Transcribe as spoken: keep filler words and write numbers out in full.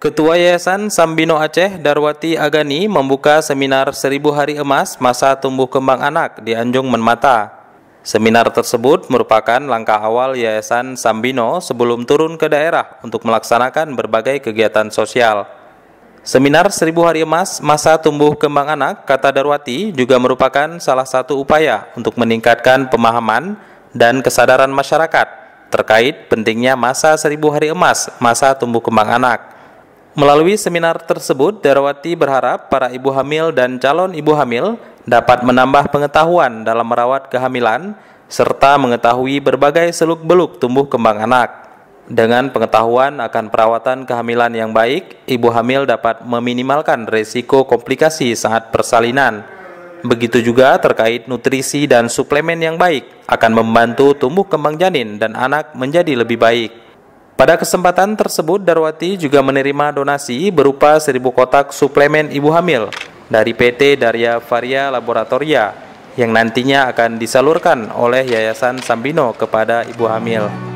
Ketua Yayasan Sambino Aceh, Darwati Agani, membuka seminar seribu Hari Emas Masa Tumbuh Kembang Anak di Anjung Menmata. Seminar tersebut merupakan langkah awal Yayasan Sambino sebelum turun ke daerah untuk melaksanakan berbagai kegiatan sosial. Seminar seribu Hari Emas Masa Tumbuh Kembang Anak, kata Darwati, juga merupakan salah satu upaya untuk meningkatkan pemahaman dan kesadaran masyarakat terkait pentingnya masa seribu hari emas masa tumbuh kembang anak. Melalui seminar tersebut, Darwati berharap para ibu hamil dan calon ibu hamil dapat menambah pengetahuan dalam merawat kehamilan serta mengetahui berbagai seluk-beluk tumbuh kembang anak. Dengan pengetahuan akan perawatan kehamilan yang baik, ibu hamil dapat meminimalkan risiko komplikasi saat persalinan. Begitu juga terkait nutrisi dan suplemen yang baik akan membantu tumbuh kembang janin dan anak menjadi lebih baik. Pada kesempatan tersebut, Darwati juga menerima donasi berupa seribu kotak suplemen ibu hamil dari P T Darya Varia Laboratoria yang nantinya akan disalurkan oleh Yayasan Sambino kepada ibu hamil.